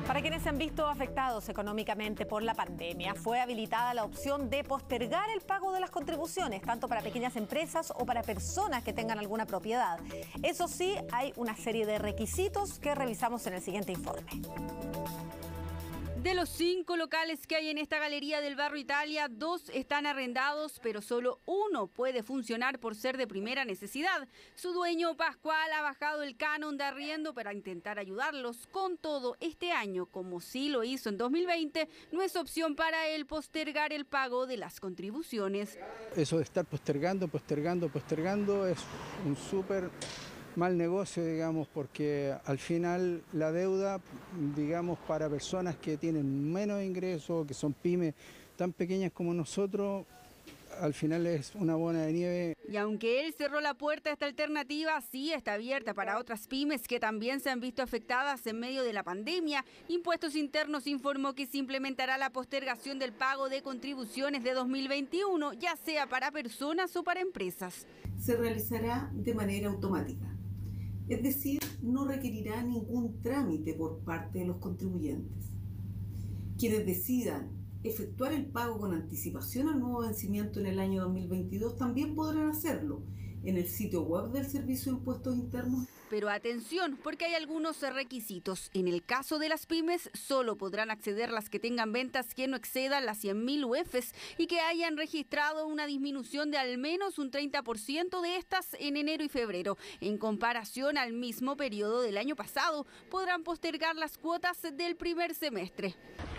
Para quienes se han visto afectados económicamente por la pandemia, fue habilitada la opción de postergar el pago de las contribuciones, tanto para pequeñas empresas o para personas que tengan alguna propiedad. Eso sí, hay una serie de requisitos que revisamos en el siguiente informe. De los 5 locales que hay en esta galería del barrio Italia, 2 están arrendados, pero solo uno puede funcionar por ser de primera necesidad. Su dueño, Pascual, ha bajado el canon de arriendo para intentar ayudarlos. Con todo, este año, como sí lo hizo en 2020, no es opción para él postergar el pago de las contribuciones. Eso de estar postergando es un súper mal negocio, digamos, porque al final la deuda, digamos, para personas que tienen menos ingresos, que son pymes tan pequeñas como nosotros, al final es una bola de nieve. Y aunque él cerró la puerta a esta alternativa, sí está abierta para otras pymes que también se han visto afectadas en medio de la pandemia. Impuestos Internos informó que se implementará la postergación del pago de contribuciones de 2021, ya sea para personas o para empresas. Se realizará de manera automática. Es decir, no requerirá ningún trámite por parte de los contribuyentes. Quienes decidan efectuar el pago con anticipación al nuevo vencimiento en el año 2022 también podrán hacerlo en el sitio web del Servicio de Impuestos Internos. Pero atención, porque hay algunos requisitos. En el caso de las pymes, solo podrán acceder las que tengan ventas que no excedan las 100.000 UFs y que hayan registrado una disminución de al menos un 30% de estas en enero y febrero. En comparación al mismo periodo del año pasado, podrán postergar las cuotas del primer semestre.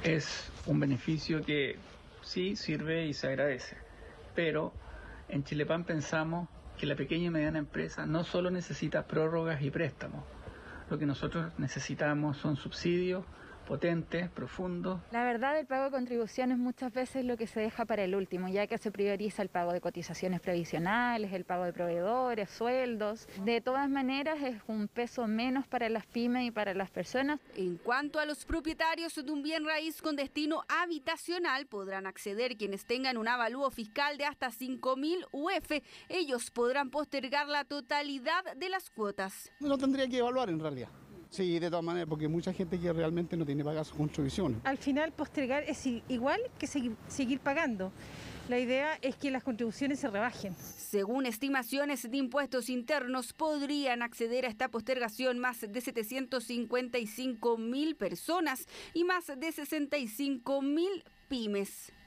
Es un beneficio que sí sirve y se agradece, pero en Chilepam pensamos que la pequeña y mediana empresa no solo necesita prórrogas y préstamos, lo que nosotros necesitamos son subsidios potentes, profundos. La verdad, el pago de contribuciones muchas veces es lo que se deja para el último, ya que se prioriza el pago de cotizaciones previsionales, el pago de proveedores, sueldos. De todas maneras, es un peso menos para las pymes y para las personas. En cuanto a los propietarios de un bien raíz con destino habitacional, podrán acceder quienes tengan un avalúo fiscal de hasta 5.000 UF. Ellos podrán postergar la totalidad de las cuotas. No lo tendría que evaluar en realidad. Sí, de todas maneras, porque mucha gente que realmente no tiene pagadas sus contribuciones. Al final, postergar es igual que seguir pagando. La idea es que las contribuciones se rebajen. Según estimaciones de Impuestos Internos, podrían acceder a esta postergación más de 755.000 personas y más de 65.000 pymes.